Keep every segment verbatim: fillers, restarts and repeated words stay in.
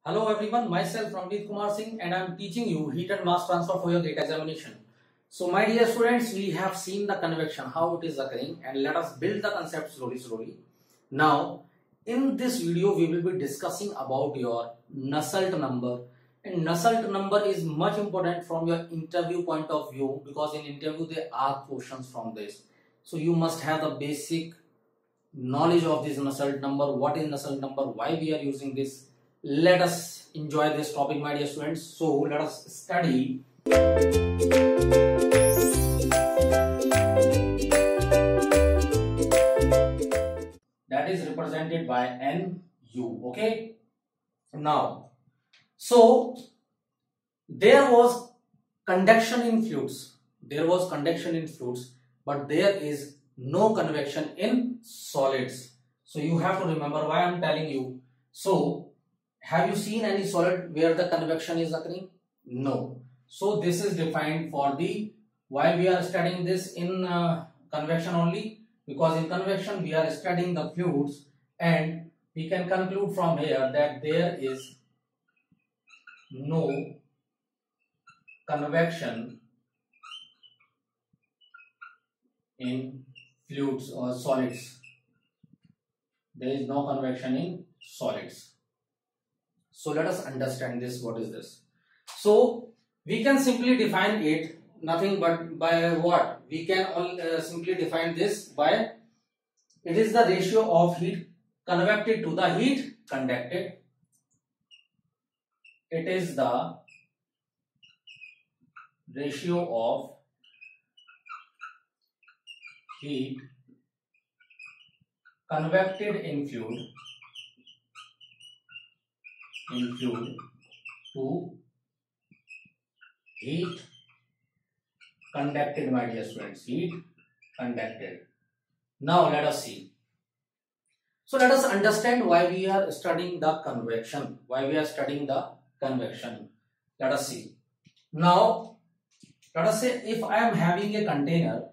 Hello everyone, myself Ramveer Kumar Singh and I am teaching you heat and mass transfer for your gate examination. So my dear students, we have seen the convection, how it is occurring, and let us build the concept slowly slowly. Now in this video we will be discussing about your Nusselt number, and Nusselt number is much important from your interview point of view because in interview they ask questions from this. So you must have the basic knowledge of this Nusselt number, what is Nusselt number, why we are using this. Let us enjoy this topic, my dear students. So let us study that is represented by N U. Okay, now so there was conduction in fluids, there was conduction in fluids, but there is no convection in solids. So you have to remember why I am telling you. So have you seen any solid where the convection is occurring? No. So this is defined for the, why we are studying this in uh, convection only, because in convection we are studying the fluids and we can conclude from here that there is no convection in fluids or solids. There is no convection in solids. So let us understand this. What is this? So we can simply define it nothing but by what? We can all, uh, simply define this by, it is the ratio of heat convected to the heat conducted. It is the ratio of heat convected in fluid in fluid to heat conducted, my dear students, heat conducted. Now let us see. So let us understand why we are studying the convection, why we are studying the convection. Let us see. Now let us say if I am having a container,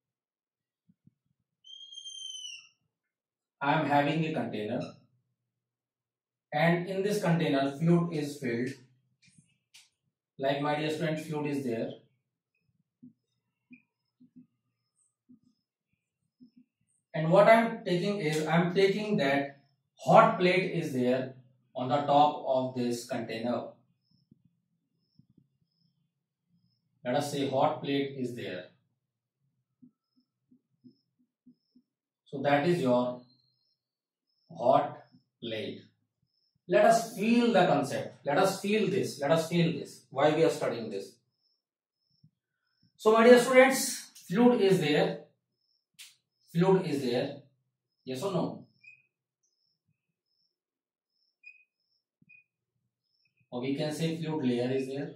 I am having a container and in this container fluid is filled, like my dear student, fluid is there, and what I am taking is, I am taking that hot plate is there on the top of this container. Let us say hot plate is there. So that is your hot plate. Let us feel the concept. Let us feel this. Let us feel this. Why we are studying this. So my dear students, fluid is there. Fluid is there. Yes or no? Or we can say fluid layer is there.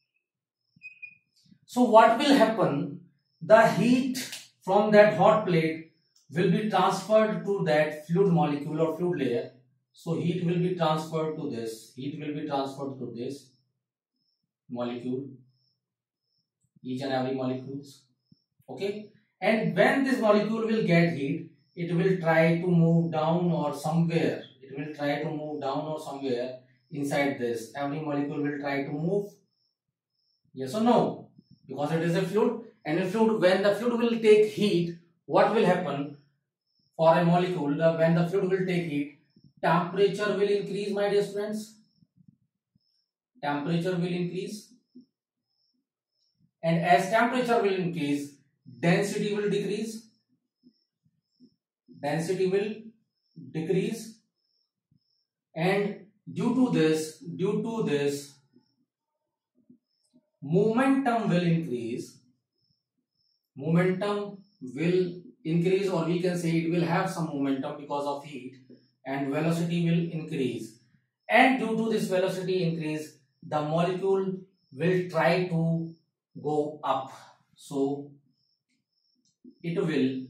So what will happen? The heat from that hot plate will be transferred to that fluid molecule or fluid layer. So heat will be transferred to this, heat will be transferred to this molecule, each and every molecules, okay. And when this molecule will get heat, it will try to move down or somewhere, it will try to move down or somewhere inside this. Every molecule will try to move, yes or no? Because it is a fluid, and in fluid, when the fluid will take heat, what will happen for a molecule? When the fluid will take heat, temperature will increase, my dear students. Temperature will increase. And as temperature will increase, density will decrease. Density will decrease. And due to this, due to this, momentum will increase. Momentum will increase, or we can say it will have some momentum because of heat. And velocity will increase, and due to this velocity increase, the molecule will try to go up. So it will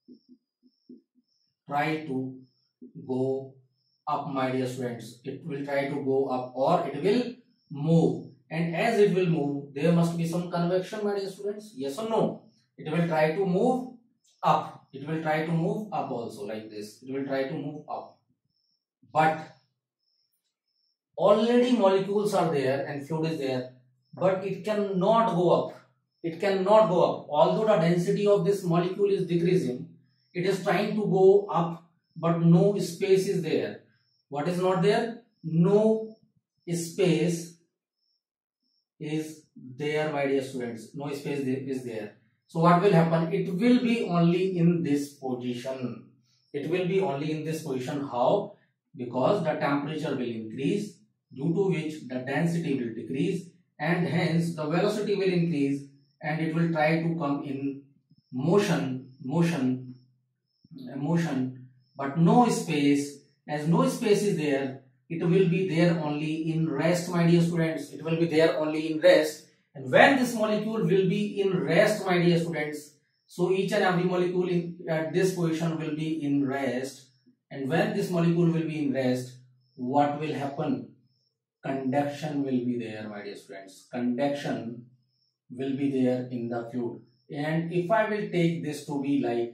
try to go up, my dear students. It will try to go up, or it will move, and as it will move, there must be some convection, my dear students. Yes or no? It will try to move up. It will try to move up also, like this. It will try to move up. But already molecules are there and fluid is there, but it cannot go up. It cannot go up. Although the density of this molecule is decreasing, it is trying to go up, but no space is there. What is not there? No space is there, my dear students. No space is there. So what will happen? It will be only in this position. It will be only in this position. How? Because the temperature will increase, due to which the density will decrease, and hence the velocity will increase, and it will try to come in motion, motion, motion, but no space. As no space is there, it will be there only in rest, my dear students. It will be there only in rest. And when this molecule will be in rest, my dear students, so each and every molecule in, at this position will be in rest. And when this molecule will be in rest, what will happen? Conduction will be there, my dear students. Conduction will be there in the fluid. And if I will take this to be like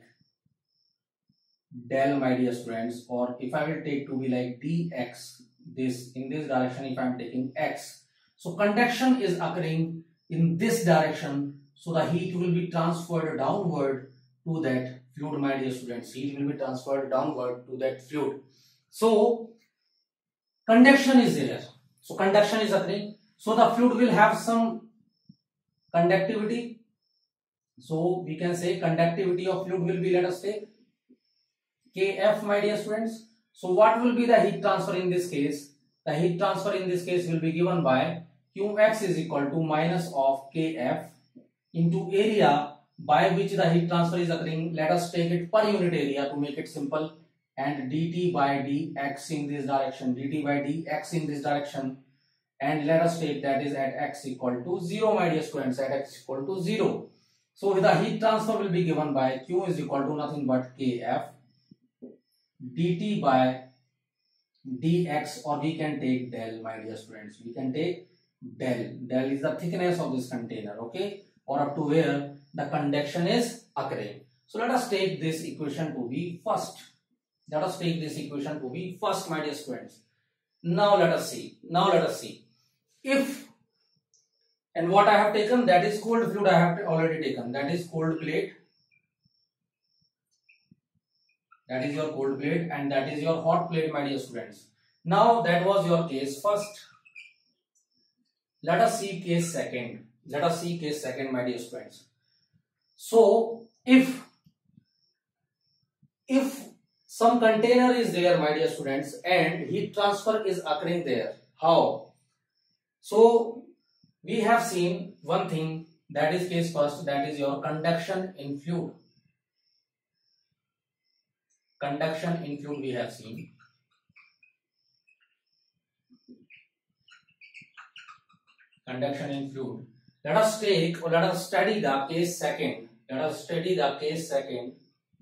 del, my dear students, or if I will take to be like dx, this in this direction, if I am taking x, so conduction is occurring in this direction, so the heat will be transferred downward to that fluid, my dear students. Heat will be transferred downward to that fluid. So conduction is there. So conduction is occurring. So the fluid will have some conductivity. So we can say conductivity of fluid will be, let us say, Kf, my dear students. So what will be the heat transfer in this case? The heat transfer in this case will be given by Qx is equal to minus of Kf into area by which the heat transfer is occurring. Let us take it per unit area to make it simple, and dt by dx in this direction, dt by dx in this direction, and let us take that is at x equal to zero, my dear students, at x equal to zero. So the heat transfer will be given by Q is equal to nothing but Kf dt by dx, or we can take del, my dear students. We can take del. Del is the thickness of this container, okay, or up to where the conduction is occurring. So let us take this equation to be first. Let us take this equation to be first, my dear students. Now let us see. Now let us see. If, and what I have taken, that is cold fluid I have already taken. That is cold plate. That is your cold plate, and that is your hot plate, my dear students. Now that was your case first. Let us see case second. Let us see case second, my dear students. So if if some container is there, my dear students, and heat transfer is occurring there, how? So we have seen one thing, that is case first, that is your conduction in fluid. Conduction in fluid we have seen. Conduction in fluid. Let us take, or let us study the case second. Let us study the case second.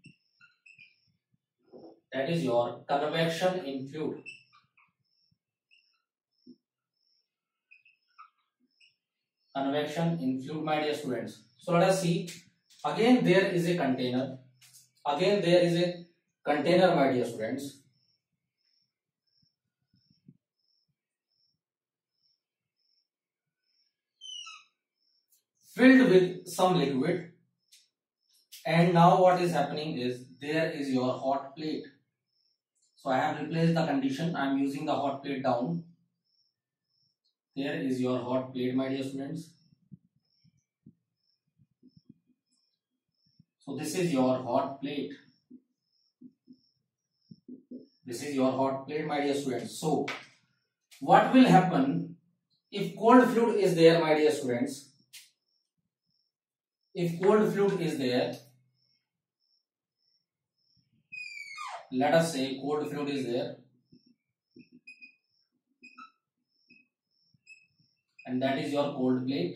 That is your convection in fluid. Convection in fluid, my dear students. So let us see. Again there is a container. Again there is a container, my dear students. Filled with some liquid, and now what is happening is there is your hot plate. So I have replaced the condition. I am using the hot plate down. Here is your hot plate, my dear students. So this is your hot plate. This is your hot plate, my dear students. So what will happen if cold fluid is there, my dear students? If cold fluid is there, let us say cold fluid is there, and that is your cold plate.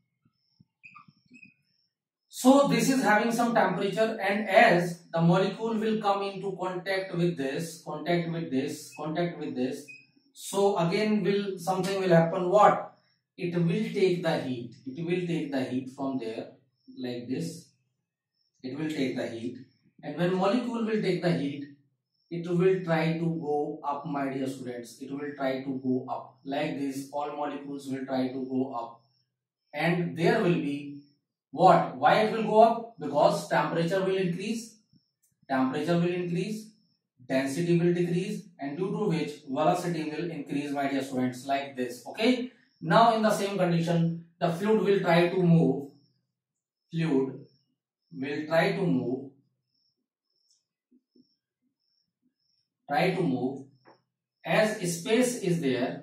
So this is having some temperature, and as the molecule will come into contact with this, contact with this, contact with this, so again will something will happen. What? It will take the heat. It will take the heat from there, like this. It will take the heat, and when molecule will take the heat, it will try to go up, my dear students. It will try to go up like this. All molecules will try to go up, and there will be what? Why it will go up? Because temperature will increase. Temperature will increase. Density will decrease, and due to which velocity will increase, my dear students, like this. Okay. Now in the same condition, the fluid will try to move. Fluid will try to move. Try to move as space is there.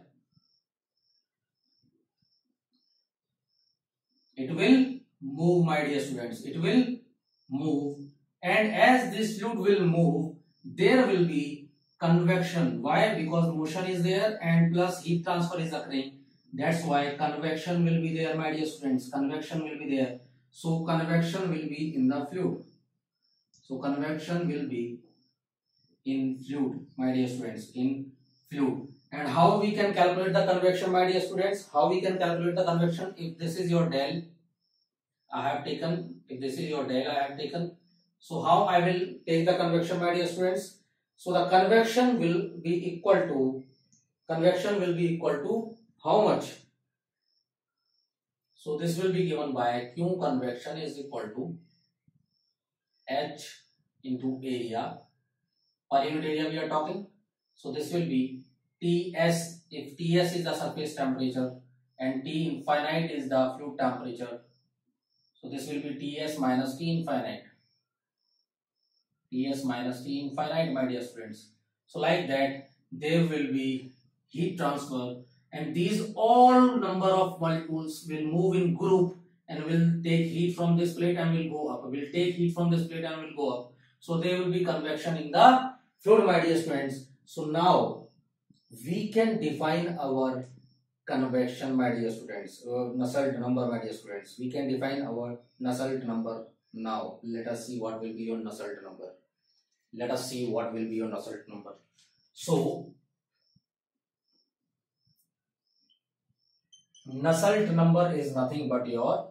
It will move, my dear students. It will move, and as this fluid will move, there will be convection. Why? Because motion is there and plus heat transfer is occurring. That's why convection will be there, my dear students. Convection will be there. So convection will be in the fluid. So convection will be in fluid, my dear students, in fluid. And how we can calculate the convection, my dear students? How we can calculate the convection? If this is your del, I have taken. If this is your del, I have taken. So how I will take the convection, my dear students? So the convection will be equal to, convection will be equal to how much? So this will be given by Q convection is equal to H into area. Per unit area we are talking. So this will be T S, if T S is the surface temperature and T infinite is the fluid temperature. So this will be T S minus T infinite. T S minus T infinite, my dear students. So like that, there will be heat transfer, and these all number of molecules will move in group and will take heat from this plate and will go up. Will take heat from this plate and will go up. So there will be convection in the fluid, my dear students. So now we can define our convection, my dear students. Uh, Nusselt number, my dear students. We can define our Nusselt number now. Let us see what will be your Nusselt number. Let us see what will be your Nusselt number. So Nusselt number is nothing but your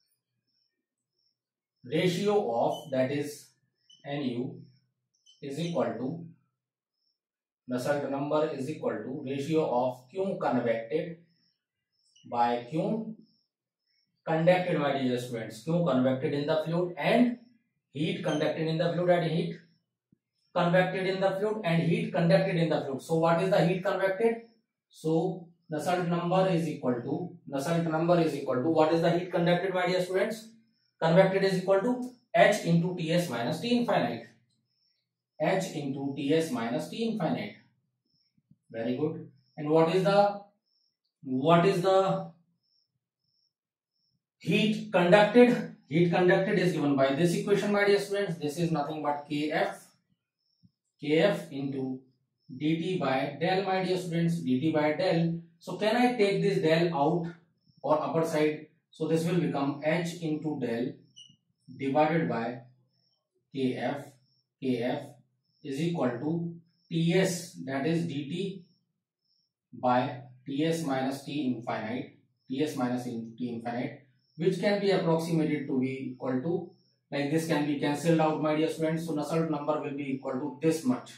ratio of, that is Nu, is equal to, Nusselt number is equal to ratio of Q convected by Q conducted, my dear students. Q convected in the fluid and heat conducted in the fluid and heat convected in the fluid and heat conducted in the fluid. So what is the heat convected? So Nusselt number is equal to, Nusselt number is equal to, what is the heat conducted, my dear students? Convected is equal to H into Ts minus T infinite. H into Ts minus T infinite. Very good. And what is the, what is the heat conducted? Heat conducted is given by this equation, my dear students. This is nothing but Kf, Kf into dt by del, my dear students. Dt by del. So can I take this del out or upper side? So this will become H into del divided by Kf. Kf is equal to Ts, that is dt by Ts minus T infinite. Ts minus T infinite, which can be approximated to be equal to, like this can be cancelled out, my dear students. So Nusselt number will be equal to this much.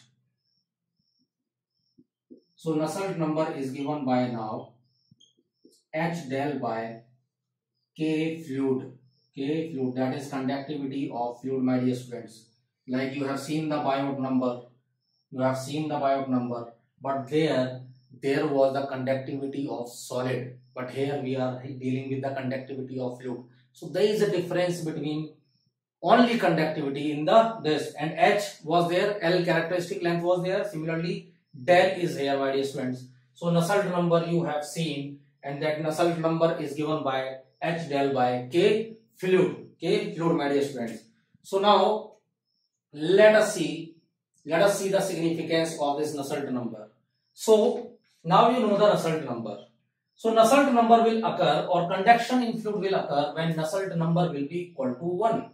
So Nusselt number is given by now H del by K fluid. K fluid, that is conductivity of fluid, my dear students. Like you have seen the Biot number, you have seen the Biot number, but there there was the conductivity of solid, but here we are dealing with the conductivity of fluid. So there is a difference between only conductivity in the this, and H was there, L characteristic length was there. Similarly, del is here, my dear students. So Nusselt number you have seen, and that Nusselt number is given by H del by K fluid. K fluid, my dear students. So now let us see, let us see the significance of this Nusselt number. So now you know the Nusselt number. So Nusselt number will occur, or conduction in fluid will occur when Nusselt number will be equal to one.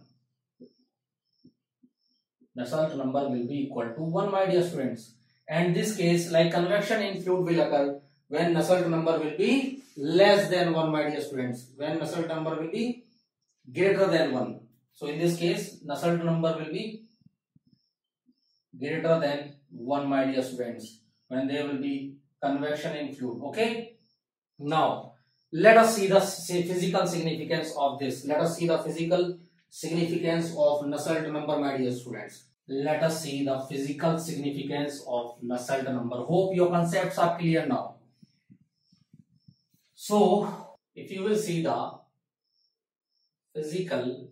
Nusselt number will be equal to one, my dear students. And this case, like convection in fluid will occur when Nusselt number will be less than one, my dear students. When Nusselt number will be greater than one. So in this case, Nusselt number will be greater than one, my dear students, when there will be convection in fluid. Okay. Now let us see the physical significance of this. Let us see the physical significance of Nusselt number, my dear students. Let us see the physical significance of Nusselt number. Hope your concepts are clear now. So if you will see the physical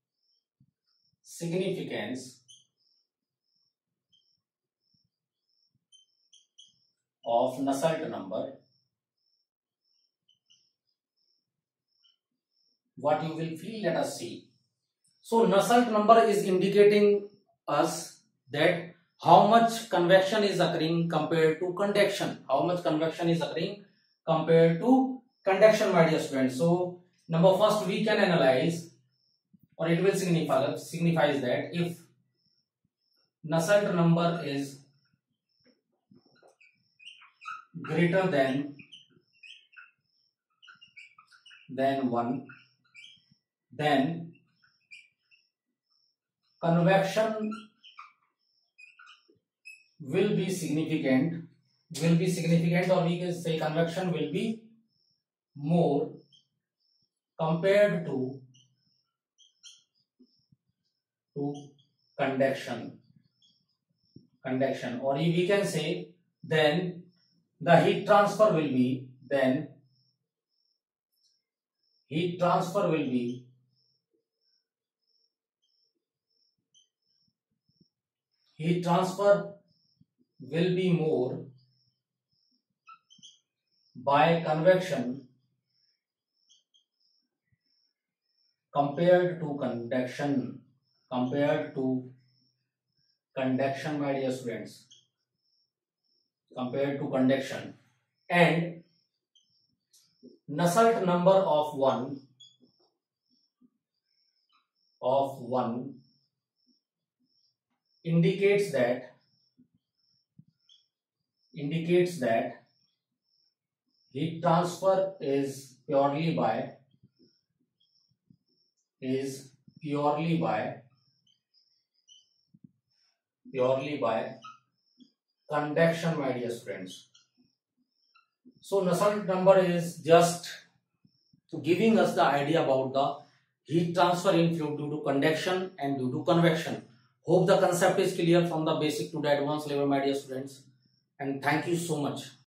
significance of Nusselt number, what you will feel, let us see. So Nusselt number is indicating us that how much convection is occurring compared to conduction. How much convection is occurring compared to conduction, my dear students. So number first we can analyze, or it will signify signifies that if Nusselt number is greater than than one, then convection will be significant, will be significant, or we can say convection will be more compared to to conduction, conduction, or we can say then the heat transfer will be, then heat transfer will be heat transfer will be more by convection compared to conduction, compared to conduction, my dear students, compared to conduction. And Nusselt number of one of one indicates that indicates that heat transfer is purely by is purely by purely by conduction, my dear students. So Nusselt number is just giving us the idea about the heat transfer in fluid due to conduction and due to convection. Hope the concept is clear from the basic to the advanced level, my dear students, and thank you so much.